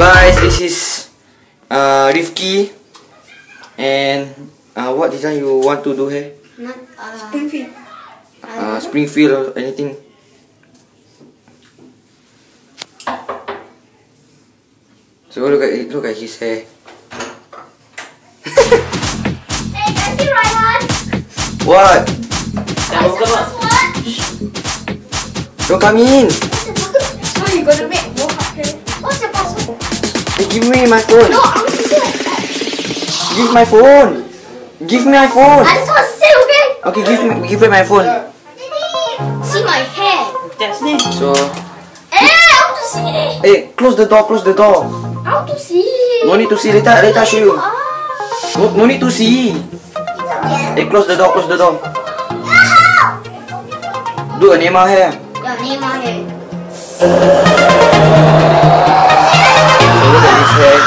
guys, this is Rifki, and what design you want to do here? Springfield. Springfield or anything. So look at his hair. Hey, can you Ryan? What? Don't come in. So you gonna make more hair? What's the password? Hey, give me my phone. No, I'm gonna say it. Give my phone. Give me my phone. I just want to say, okay? Okay, give me my phone. See my hair. So, Hey, I want to see it. hey, close the door. Close the door. I want to see it. No need to see. Later I show you. No need to see. Hey, close the door. Close the door. Do a Neymar hair. Yeah, name my hair. So look at this hair.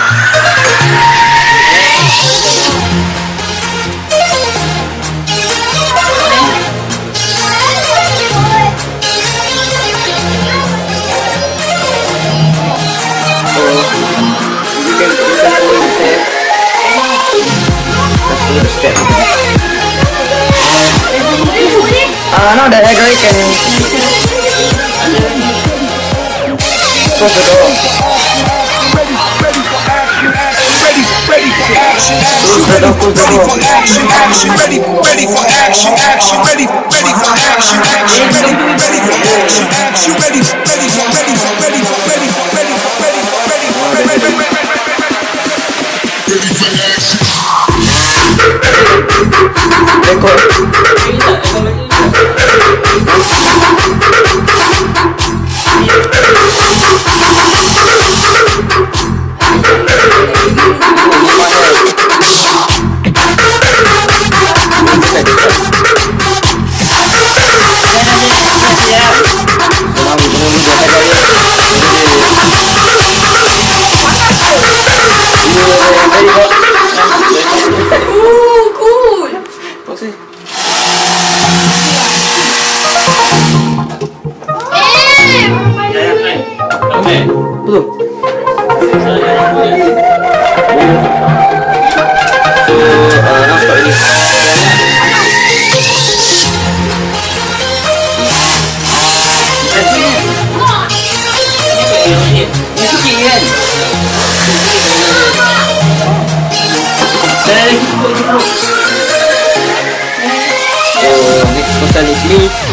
You can follow this hair. Let's follow the step. Now the hair guy can close the door. Close the door, close the door. Ready for action, action, ready for action, action, ready for action, action, ready for Record. Belum. So, now start this. So, next person is me.